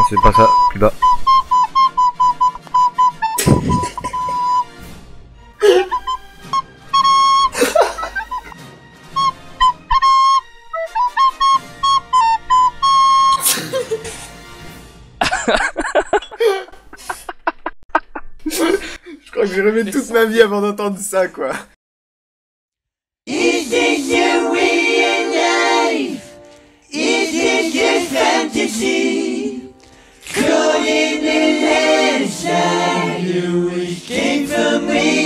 c'est pas ça, plus bas. Je crois que je reviens toute ma vie avant d'entendre ça, quoi. Is this your way of life? Is this your fantasy? Caught in the landslide, you escape from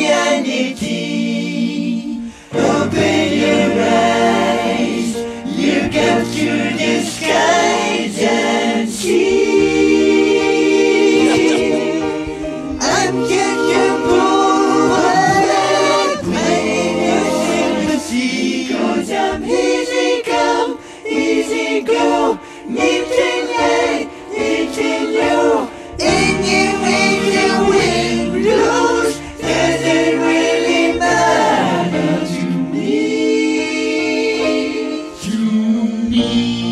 reality. Open your eyes, look up to the skies and see. I'm just a poet, playing your sympathy. 'Cause I'm easy come, easy go, meeting high, meeting low. Anyway the wind blows, doesn't really matter to me. To me.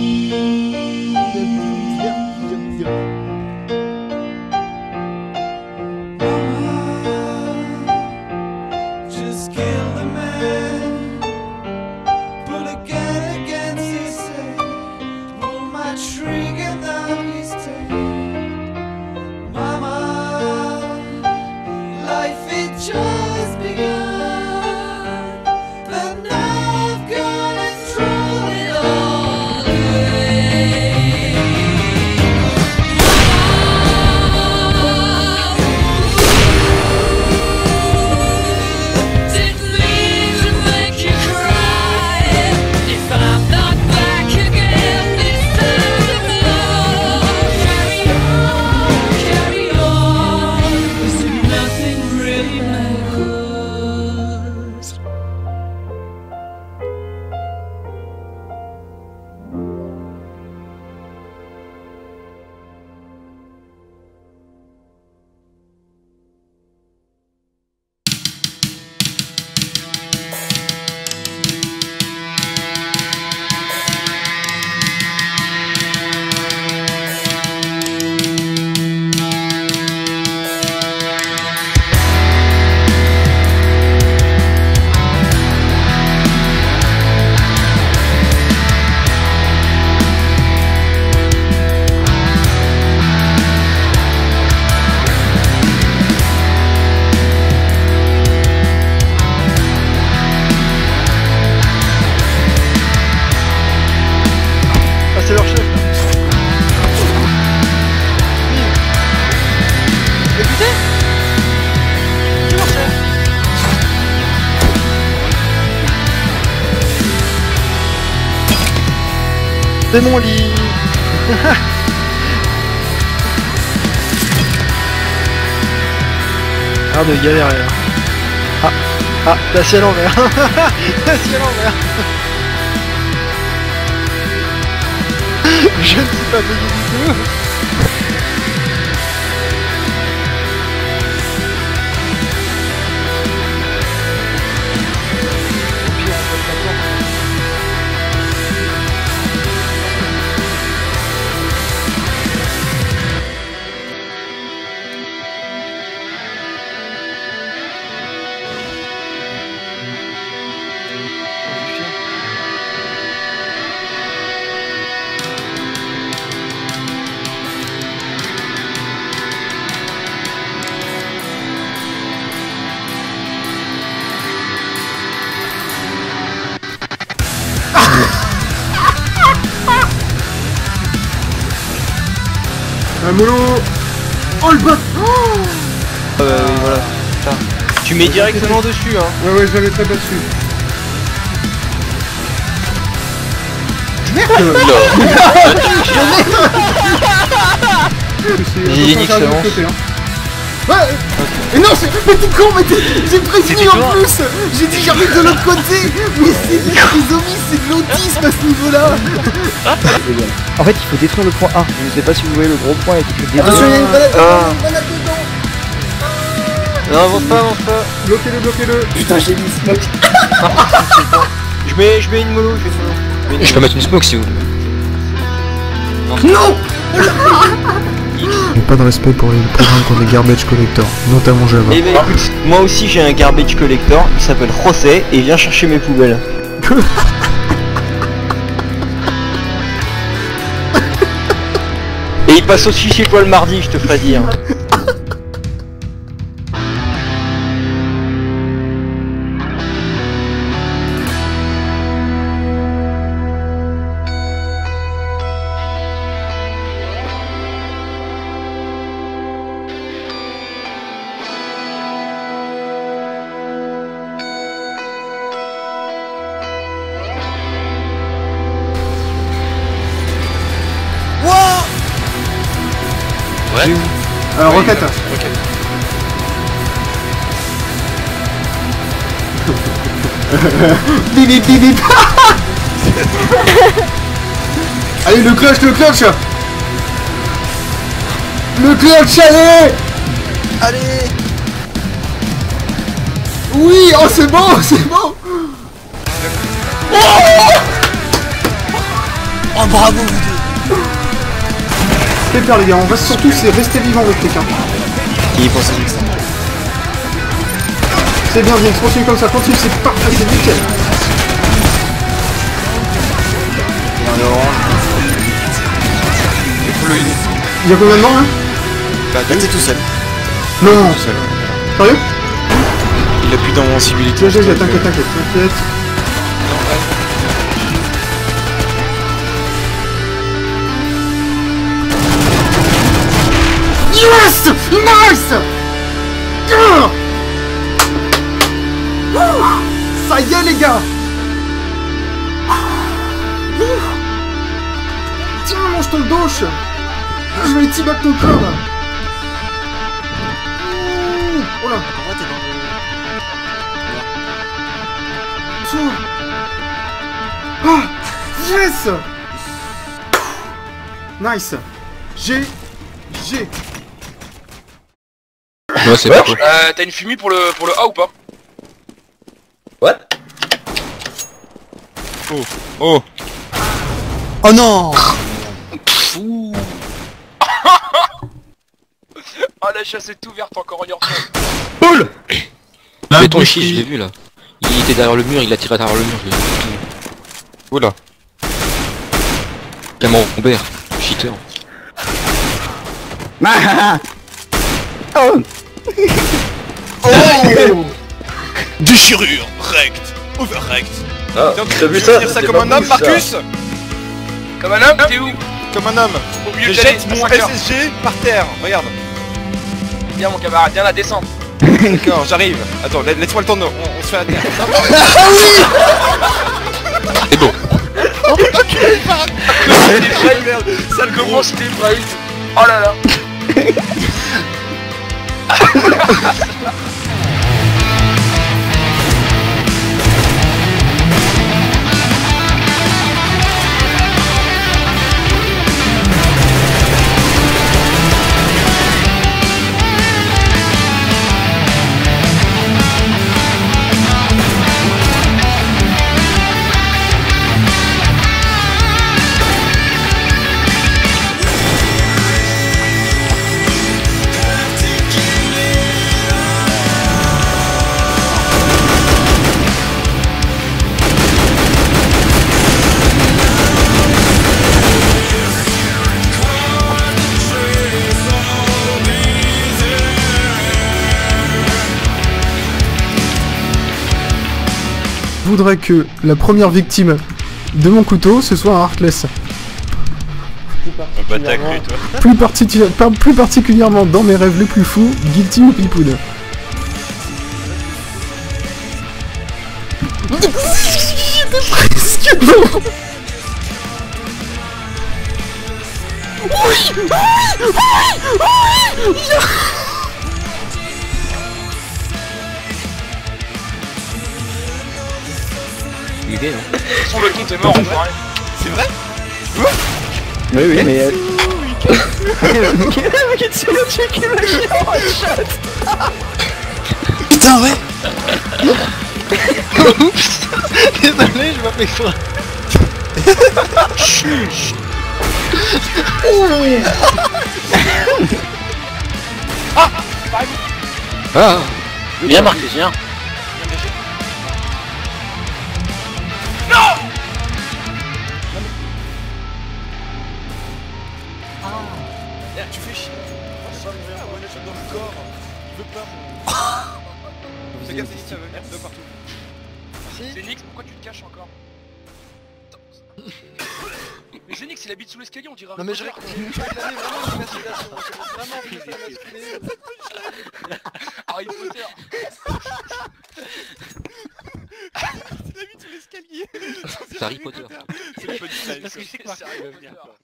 Just kill the man, pull a gun against his head, pull my trigger down his tail. Mama, life it just begun, but now I've gotta throw it all away. Didn't mean to make you cry. If I'm not back again, this time carry on. 'Cause nothing really matters. Ah, c'est leur chef là. Écoutez, c'est leur chef. C'est mon lit. Ah, de galérer là. Ah, t'as assis à l'envers. T'as assis à l'envers. Je ne suis pas payé du tout. Un mollo. Oh le bot. Oui, voilà. Putain. Tu mets directement dessus, hein. Ouais, je l'avais très pas dessus. Merde. Il est nique, c'est bon. Ouais. Mais non, mais t'es con, mais j'ai prévenu en plus. J'ai dit j'arrive de l'autre côté. Mais c'est de la trisomie, c'est de l'autisme à ce niveau-là. En fait, il faut détruire le point A. Je ne sais pas si vous voyez le gros point avec écrit détruire. Attention, il y a une grenade dedans. Non, avance pas. Bloquez-le. Putain, j'ai mis smoke. Je mets une mollo, Je peux mettre une smoke si vous voulez. Non. panique. J'ai pas de respect pour les programmes qui ont des garbage collectors, notamment Java. Eh ben écoute, moi aussi j'ai un garbage collector, il s'appelle José et il vient chercher mes poubelles. Et il passe aussi chez toi le mardi, je te ferai dire. Ouais. Roquette. Bip bip bip. Allez, le clutch. Le clutch, allez. Oui, oh c'est bon. Oh bravo vous deux. Qu'est-ce faire les gars, on va surtout c'est rester vivant avec quelqu'un. Qui pense à ça? C'est bien, continue comme ça, continue, c'est parfait, c'est nickel. Il y a combien de morts là? Bah t'es tout seul. Non. Tout seul. Sérieux? Il a plus d'invincibilité. T'inquiète. Yes! Nice! Ça y est les gars! Tiens, mange ton doche! Je vais teabag ton corps là! Oh là! Ah! Yes! Nice! G. Ouais, c'est pas cool. T'as une fumée pour le A ou pas? What? Oh. Oh non. Ah la chasse est ouverte encore en y retourne. Boule. Mais ton chi, je l'ai vu là. Il était derrière le mur, il a tiré derrière le mur, je l'ai vu. Oula. Camembert, cheater. Déchirure, rect, overrect. Ah, Donc, t'as vu tu ça? veux dire ça C'était comme pas un homme, cool, ça. Marcus? Comme un homme, t'es où? Comme un homme. Au milieu Je de l'année, jette à mon 5 heures. SSG par terre. Regarde. Viens mon camarade, viens là, descends. D'accord, j'arrive. Attends, laisse-moi le temps de... On se fait à terre. C'est beau. Sale comment c'était vrai. Oh là là. Je voudrais que la première victime de mon couteau ce soit un Heartless. Bah t'as cru toi. Plus particulièrement dans mes rêves les plus fous, Guilty ou Pipoun. Presque bon. Il est gay, non? Son le ton t'es mort en vrai. C'est vrai? Oui, mais... Putain ouais. Oups. Désolé, je m'appelle ça. Ah. Bien marqué, bien. Tu fais chier. Ah ouais, je dans le corps. Il veut pas mon... Fais gaffe, Zénith, ça veut venir de partout. Zénix, pourquoi tu te caches encore? Mais Zénix, il habite sous l'escalier, on dirait. Non mais je réclamais vraiment une vacillation. Vraiment envie de basculer. Harry Potter. Il habite sous l'escalier. C'est Harry Potter. C'est le punchline. Parce que je sais que Marc va venir.